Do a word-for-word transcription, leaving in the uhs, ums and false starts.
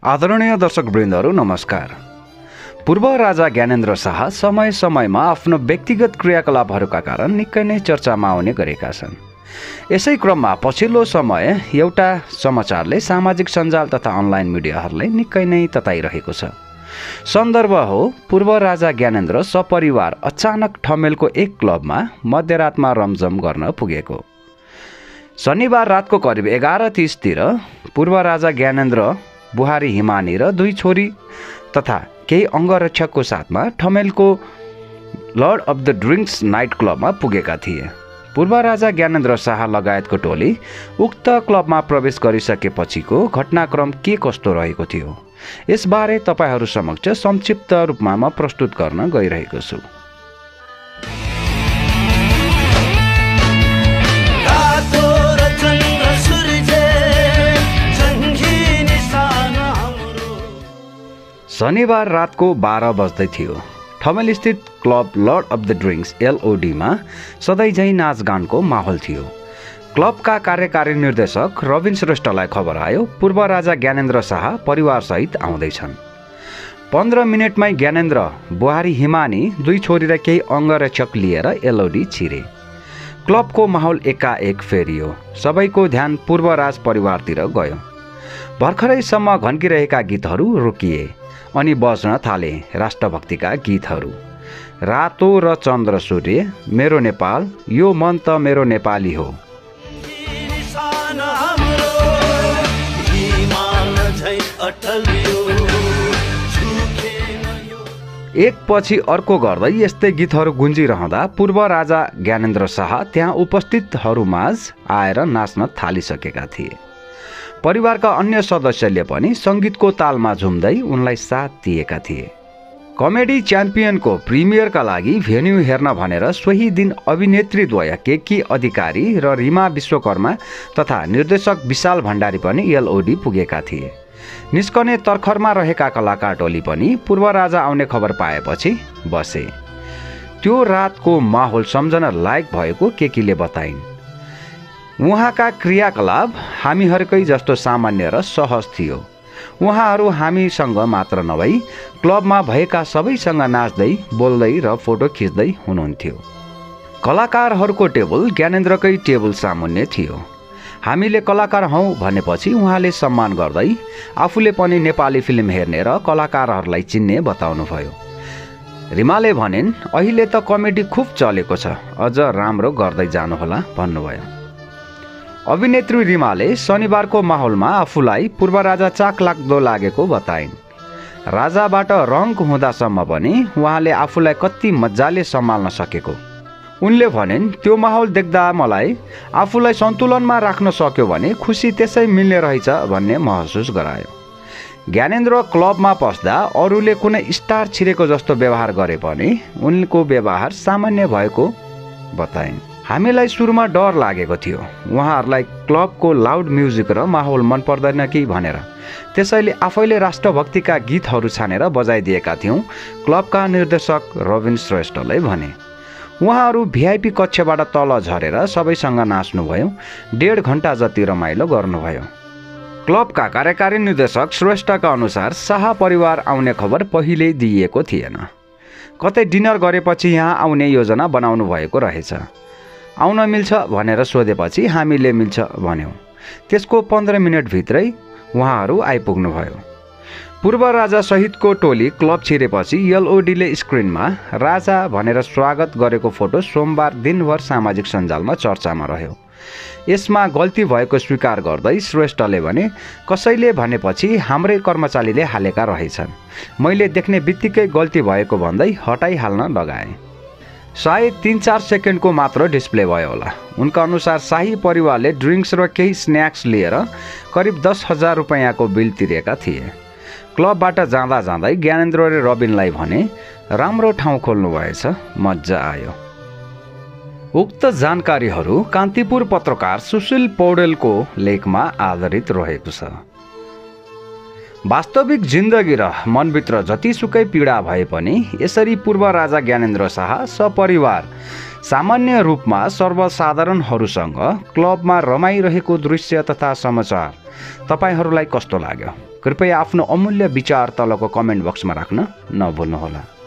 आदरणीय दर्शकवृन्दहरू नमस्कार। पूर्व राजा ज्ञानेन्द्र शाह समय समयमा आफ्नो व्यक्तिगत क्रियाकलापहरूका कारण निकै नै चर्चामा आउने गरेका छन्। यसै क्रममा पछिल्लो समय एउटा समाचारले सामाजिक सञ्जाल तथा अनलाइन मिडियाहरूलाई निकै नै तताइरहेको छ। सन्दर्भ हो पूर्व राजा ज्ञानेन्द्र सपरिवार अचानक ठमेलको एक क्लबमा मध्यरातमा रमझम गर्न पुगेको। शनिबार रातको करिब एघार तीसतिर पूर्व राजा ज्ञानेन्द्र बुहारी हिमानी र दुई छोरी तथा केही अङ्गरक्षकको साथमा ठमेलको Lord of the Drinks night क्लबमा पुगेका थिए। पूर्व राजा ज्ञानेन्द्र शाह लगायतको टोली उक्त क्लबमा प्रवेश गरिसकेपछिको घटनाक्रम के कस्तो रहेको थियो, यसबारे तपाईहरू समक्ष संक्षिप्त रूपमा म प्रस्तुत गर्न गइरहेको छु। शनिबार रातको बाह्र बज्दै थियो। ठमेल स्थित club Lord of the Drinks एलओडीमा सधैँझै नाचगानको माहौल थियो। क्लबका कार्यकारी निर्देशक रविन श्रेष्ठलाई खबर आयो पूर्व राजा ज्ञानेन्द्र शाह परिवारसहित आउँदैछन्। पन्ध्र मिनटमै ज्ञानेन्द्र बुहारी हिमानी दुई छोरी र केही अङ्गरक्षक लिएर एलओडी छिरे। क्लबको माहौल एकाएक फेरियो। सबैको ध्यान पूर्वराज परिवारतिर गयो। भर्खरैसम्म घन्किरहेका गीतहरू रोकिए अनि बज्न थाले राष्ट्रभक्तिका गीतहरू। रातो र चन्द्र सूर्य, मेरो नेपाल, यो मन त मेरो नेपाली हो। एक पछि अर्को गर्दै यस्तै गीतहरू गुन्जिरहँदा पूर्व राजा ज्ञानेन्द्र शाह त्यहाँ उपस्थितहरूमाझ आएर नाच्न थालिसकेका थिए। परिवारका अन्य सदस्यले पनि सङ्गीतको तालमा झुम्दै उनलाई साथ दिएका थिए। कमेडी च्याम्पियनको प्रिमियरका लागि भेन्यू हेर्न भनेर सोही दिन अभिनेत्रीद्वय केकी अधिकारी र रिमा विश्वकर्मा तथा निर्देशक विशाल भण्डारी पनि एलओडी पुगेका थिए। निस्कने तर्खरमा रहेका कलाकार टोली पनि पूर्व राजा आउने खबर पाएपछि बसे। त्यो रातको माहौल सम्झन लायक भएको केकीले बताइन्। उहाँका क्रियाकलाप हामीहरूकै जस्तो सामान्य र सहज थियो। उहाँहरू हामीसँग मात्र नभई क्लबमा भएका सबैसँग नाच्दै बोल्दै र फोटो खिच्दै हुनुहुन्थ्यो। कलाकारहरूको टेबल ज्ञानेन्द्रकै टेबल सामुन्ने थियो। हामीले कलाकार हौँ भनेपछि उहाँले सम्मान गर्दै आफूले पनि नेपाली फिल्म हेर्ने र कलाकारहरूलाई चिन्ने बताउनुभयो। रिमाले भनिन्, अहिले त कमेडी खुब चलेको छ, अझ राम्रो गर्दै जानुहोला भन्नुभयो। अभिनेत्री रिमाले शनिबारको माहौलमा आफूलाई पूर्व राजा चाख लाग्दो लागेको बताइन्। राजाबाट रङ्क हुँदासम्म पनि उहाँले आफूलाई कति मजाले सम्हाल्न सकेको। उनले भनिन्, त्यो माहौल देख्दा मलाई आफूलाई सन्तुलनमा राख्न सक्यो भने खुसी त्यसै मिल्ने रहेछ भन्ने महसुस गरायो। ज्ञानेन्द्र क्लबमा पस्दा अरूले कुनै स्टार छिरेको जस्तो व्यवहार गरे पनि उनको व्यवहार सामान्य भएको बताइन्। हामीलाई सुरुमा डर लागेको थियो, उहाँहरूलाई क्लबको लाउड म्युजिक र माहौल मन पर्दैन कि भनेर, त्यसैले आफैले राष्ट्रभक्तिका गीतहरू छानेर बजाइदिएका थियौँ, क्लबका निर्देशक रविन श्रेष्ठले भने। उहाँहरू भिआइपी कक्षबाट तल झरेर सबैसँग नाच्नुभयो। डेढ घन्टा जति रमाइलो गर्नुभयो। क्लबका कार्यकारी निर्देशक श्रेष्ठका अनुसार शाह परिवार आउने खबर पहिल्यै दिइएको थिएन। कतै डिनर गरेपछि यहाँ आउने योजना बनाउनु भएको रहेछ। आउन मिल्छ भनेर सोधेपछि हामीले मिल्छ भन्यौँ। त्यसको पन्ध्र मिनटभित्रै उहाँहरू आइपुग्नुभयो। पूर्व राजा सहितको टोली क्लब छिरेपछि एलओडीले स्क्रिनमा राजा भनेर स्वागत गरेको फोटो सोमबार दिनभर सामाजिक सञ्जालमा चर्चामा रह्यो। यसमा गल्ती भएको स्वीकार गर्दै श्रेष्ठले भने, कसैले भनेपछि हाम्रै कर्मचारीले हालेका रहेछन्, मैले देख्ने बित्तिकै गल्ती भएको भन्दै हटाइहाल्न लगाए। सायद तीन चार सेकेन्डको मात्र डिस्प्ले भयो होला। उनका अनुसार शाही परिवारले ड्रिङ्क्स र केही स्न्याक्स लिएर करिब दस हजार रुपियाँको बिल तिरेका थिए। क्लबबाट जाँदा जाँदै ज्ञानेन्द्रले रविनलाई भने, राम्रो ठाउँ खोल्नु भएछ, मजा आयो। उक्त जानकारीहरू कान्तिपुर पत्रकार सुशील पौडेलको लेखमा आधारित रहेको छ। वास्तविक जिन्दगी र मनभित्र जतिसुकै पीडा भए पनि यसरी पूर्व राजा ज्ञानेन्द्र शाह सपरिवार सामान्य रूपमा सर्वसाधारणहरूसँग क्लबमा रमाइरहेको दृश्य तथा समाचार तपाईहरूलाई कस्तो लाग्यो? कृपया आफ्नो अमूल्य विचार तलको कमेन्ट बक्समा राख्न नभुल्नुहोला।